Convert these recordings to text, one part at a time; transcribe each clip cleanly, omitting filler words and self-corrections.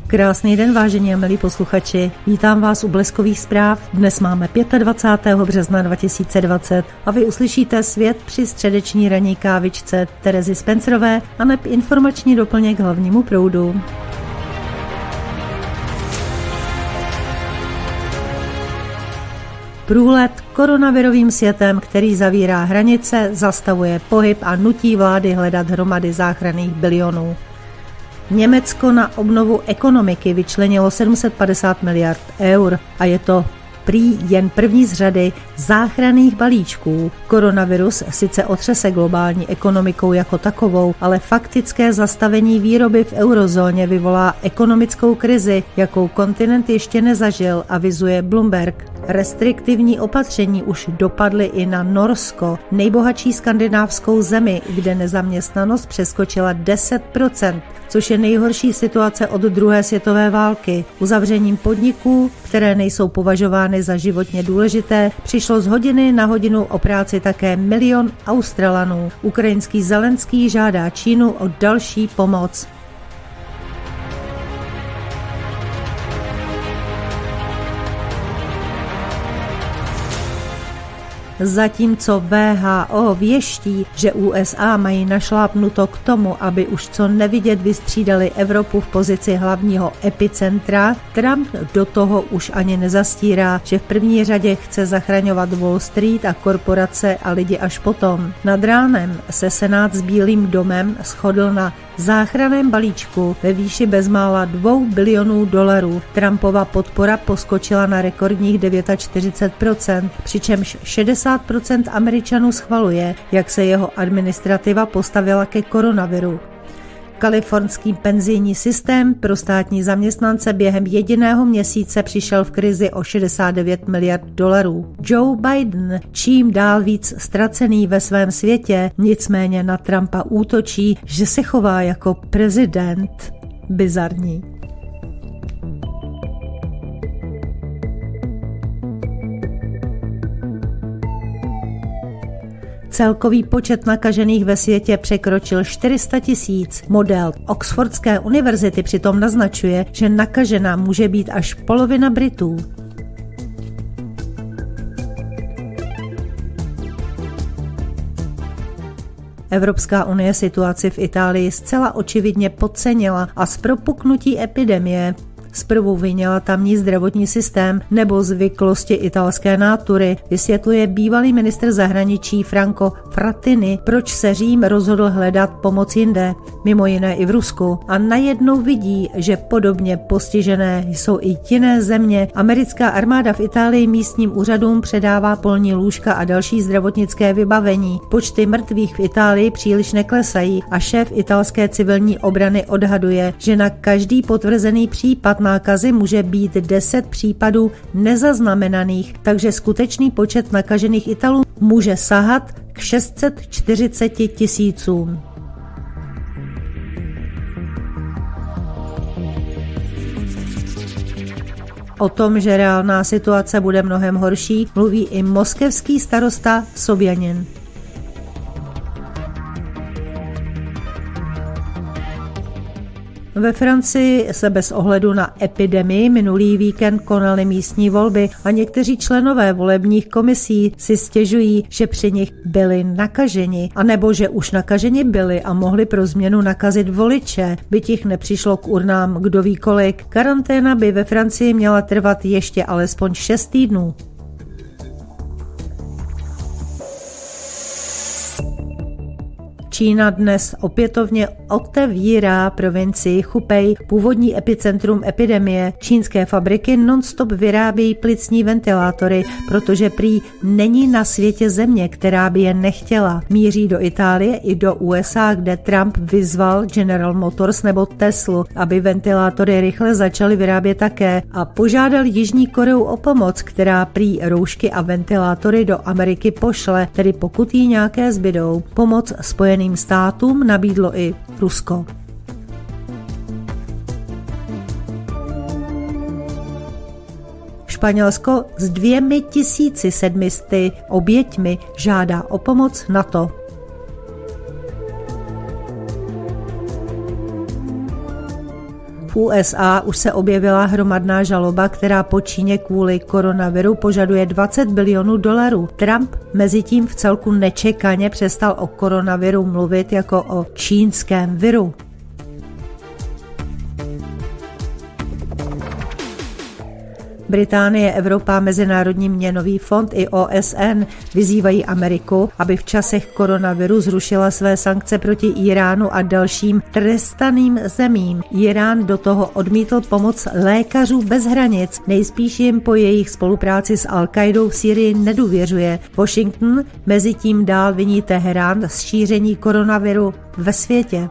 Krásný den, vážení a milí posluchači. Vítám vás u Bleskových zpráv. Dnes máme 25. března 2020 a vy uslyšíte svět při středeční ranní kávičce Terezy Spencerové a neb informační doplněk k hlavnímu proudu. Průlet koronavirovým světem, který zavírá hranice, zastavuje pohyb a nutí vlády hledat hromady záchranných bilionů. Německo na obnovu ekonomiky vyčlenilo 750 miliard eur a je to prý jen první z řady záchranných balíčků. Koronavirus sice otřese globální ekonomikou jako takovou, ale faktické zastavení výroby v eurozóně vyvolá ekonomickou krizi, jakou kontinent ještě nezažil, avizuje Bloomberg. Restriktivní opatření už dopadly i na Norsko, nejbohatší skandinávskou zemi, kde nezaměstnanost přeskočila 10%, což je nejhorší situace od druhé světové války. Uzavřením podniků, které nejsou považovány za životně důležité, přišlo z hodiny na hodinu o práci také 1 milion Australanů. Ukrajinský Zelenský žádá Čínu o další pomoc. Zatímco WHO věští, že USA mají našlápnuto k tomu, aby už co nevidět vystřídali Evropu v pozici hlavního epicentra, Trump do toho už ani nezastírá, že v první řadě chce zachraňovat Wall Street a korporace a lidi až potom. Nad ránem se Senát s Bílým domem shodl na záchranném balíčku ve výši bezmála $2 bilionů. Trumpova podpora poskočila na rekordních 49%, přičemž 60% Američanů schvaluje, jak se jeho administrativa postavila ke koronaviru. Kalifornský penzijní systém pro státní zaměstnance během jediného měsíce přišel v krizi o $69 miliard. Joe Biden, čím dál víc ztracený ve svém světě, nicméně na Trumpa útočí, že se chová jako prezident. Bizarní. Celkový počet nakažených ve světě překročil 400 000. Model Oxfordské univerzity přitom naznačuje, že nakažená může být až polovina Britů. Evropská unie situaci v Itálii zcela očividně podcenila a z propuknutí epidemie zprvu vyněla tamní zdravotní systém nebo zvyklosti italské nátury, vysvětluje bývalý ministr zahraničí Franco Frattini, proč se Řím rozhodl hledat pomoc jinde, mimo jiné i v Rusku. A najednou vidí, že podobně postižené jsou i jiné země. Americká armáda v Itálii místním úřadům předává polní lůžka a další zdravotnické vybavení. Počty mrtvých v Itálii příliš neklesají a šéf italské civilní obrany odhaduje, že na každý potvrzený případ nákazy může být 10 případů nezaznamenaných, takže skutečný počet nakažených Italů může sahat k 640 000. O tom, že reálná situace bude mnohem horší, mluví i moskevský starosta Sobjanin. Ve Francii se bez ohledu na epidemii minulý víkend konaly místní volby a někteří členové volebních komisí si stěžují, že při nich byli nakaženi, anebo že už nakaženi byli a mohli pro změnu nakazit voliče, byť jich nepřišlo k urnám kdo ví kolik. Karanténa by ve Francii měla trvat ještě alespoň 6 týdnů. Čína dnes opětovně otevírá provincii Hubei, původní epicentrum epidemie. Čínské fabriky non-stop vyrábějí plicní ventilátory, protože prý není na světě země, která by je nechtěla. Míří do Itálie i do USA, kde Trump vyzval General Motors nebo Teslu, aby ventilátory rychle začaly vyrábět také a požádal Jižní Koreu o pomoc, která prý roušky a ventilátory do Ameriky pošle, tedy pokud jí nějaké zbydou. Pomoc Spojeným státům nabídlo i Rusko. Španělsko s 2700 oběťmi žádá o pomoc NATO. V USA už se objevila hromadná žaloba, která po Číně kvůli koronaviru požaduje $20 bilionů. Trump mezitím v celku nečekaně přestal o koronaviru mluvit jako o čínském viru. Británie, Evropa, Mezinárodní měnový fond i OSN vyzývají Ameriku, aby v časech koronaviru zrušila své sankce proti Íránu a dalším trestaným zemím. Írán do toho odmítl pomoc lékařů bez hranic, nejspíš jim po jejich spolupráci s Al-Qaidou v Sýrii nedůvěřuje. Washington mezitím dál viní Teherán z šíření koronaviru ve světě.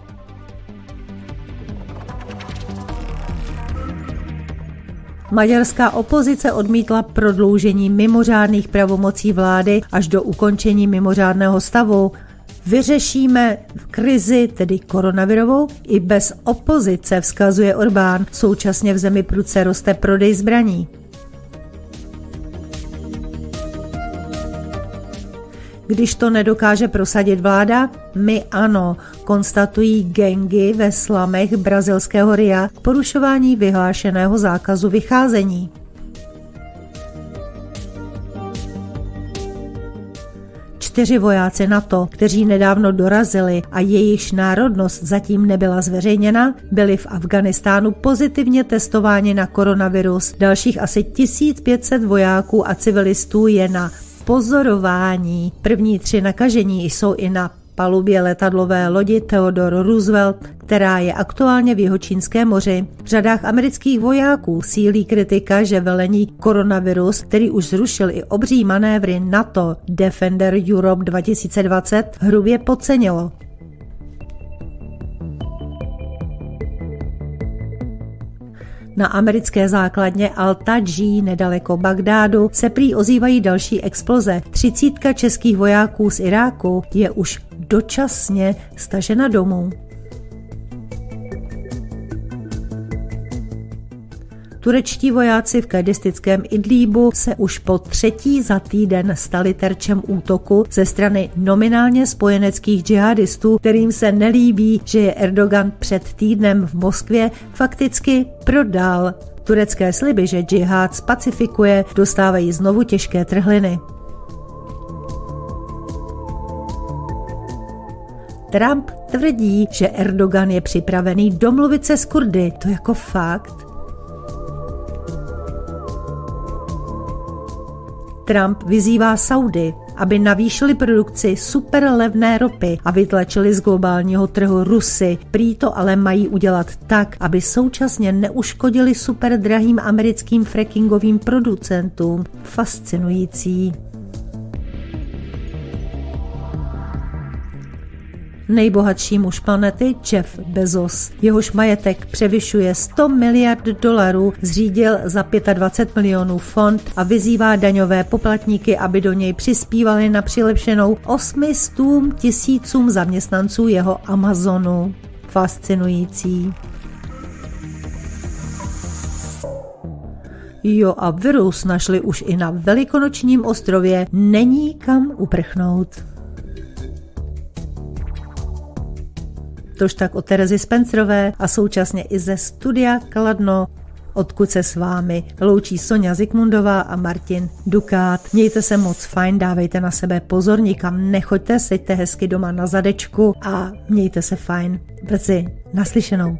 Maďarská opozice odmítla prodloužení mimořádných pravomocí vlády až do ukončení mimořádného stavu. Vyřešíme krizi, tedy koronavirovou, i bez opozice, vzkazuje Orbán. Současně v zemi prudce roste prodej zbraní. Když to nedokáže prosadit vláda, my ano, konstatují gangy ve slamech brazilského Ria porušování vyhlášeného zákazu vycházení. Čtyři vojáci NATO, kteří nedávno dorazili a jejichž národnost zatím nebyla zveřejněna, byli v Afghánistánu pozitivně testováni na koronavirus. Dalších asi 1500 vojáků a civilistů je na pozorování. První 3 nakažení jsou i na palubě letadlové lodi Theodore Roosevelt, která je aktuálně v Jihočínském moři. V řadách amerických vojáků sílí kritika, že velení koronavirus, který už zrušil i obří manévry NATO Defender Europe 2020, hrubě podcenilo. Na americké základně Al-Tadží nedaleko Bagdádu se prý ozývají další exploze. 30 českých vojáků z Iráku je už dočasně stažena domů. Turečtí vojáci v kurdistickém Idlíbu se už po 3. za týden stali terčem útoku ze strany nominálně spojeneckých džihadistů, kterým se nelíbí, že je Erdogan před týdnem v Moskvě fakticky prodal. Turecké sliby, že džihad spacifikuje, dostávají znovu těžké trhliny. Trump tvrdí, že Erdogan je připravený domluvit se s Kurdy. To jako fakt? Trump vyzývá Saudy, aby navýšili produkci superlevné ropy a vytlačili z globálního trhu Rusy. Prý to ale mají udělat tak, aby současně neuškodili superdrahým americkým frackingovým producentům. Fascinující. Nejbohatší muž planety Jeff Bezos. Jehož majetek převyšuje $100 miliard, zřídil za 25 milionů fond a vyzývá daňové poplatníky, aby do něj přispívali na přilepšenou 800 000 zaměstnanců jeho Amazonu. Fascinující. Jo, a virus našli už i na Velikonočním ostrově. Není kam uprchnout. Tož tak od Terezy Spencerové a současně i ze studia Kladno, odkud se s vámi loučí Sonja Zikmundová a Martin Dukát. Mějte se moc fajn, dávejte na sebe pozor, nikam nechoďte, seďte hezky doma na zadečku a mějte se fajn. Brzy naslyšenou.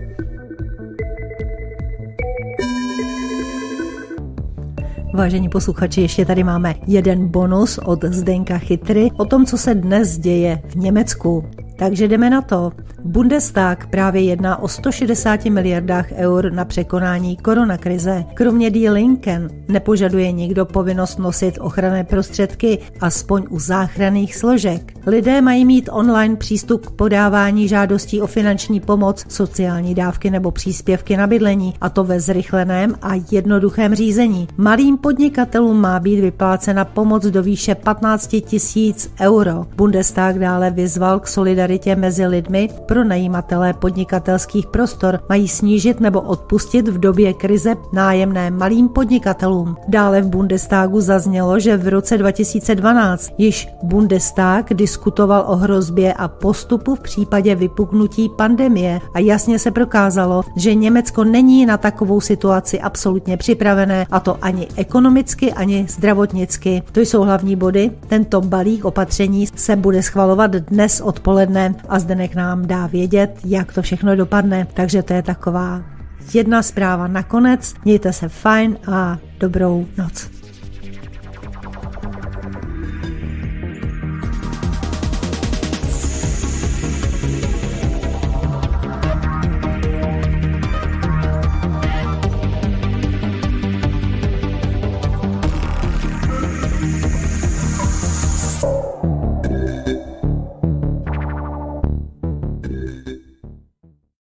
Vážení posluchači, ještě tady máme jeden bonus od Zdenka Chytry o tom, co se dnes děje v Německu. Takže jdeme na to. Bundestag právě jedná o 160 miliardách eur na překonání koronakrize. Kromě Die Linken nepožaduje nikdo povinnost nosit ochranné prostředky, aspoň u záchranných složek. Lidé mají mít online přístup k podávání žádostí o finanční pomoc, sociální dávky nebo příspěvky na bydlení, a to ve zrychleném a jednoduchém řízení. Malým podnikatelům má být vyplácena pomoc do výše 15 000 euro. Bundestag dále vyzval k solidaritě mezi lidmi, pronajímatelé podnikatelských prostor mají snížit nebo odpustit v době krize nájemné malým podnikatelům. Dále v Bundestagu zaznělo, že v roce 2012 již Bundestag diskutoval o hrozbě a postupu v případě vypuknutí pandemie a jasně se prokázalo, že Německo není na takovou situaci absolutně připravené, a to ani ekonomicky, ani zdravotnicky. To jsou hlavní body. Tento balík opatření se bude schvalovat dnes odpoledne a Zdeněk nám dá vědět, jak to všechno dopadne. Takže to je taková jedna zpráva nakonec. Mějte se fajn a dobrou noc.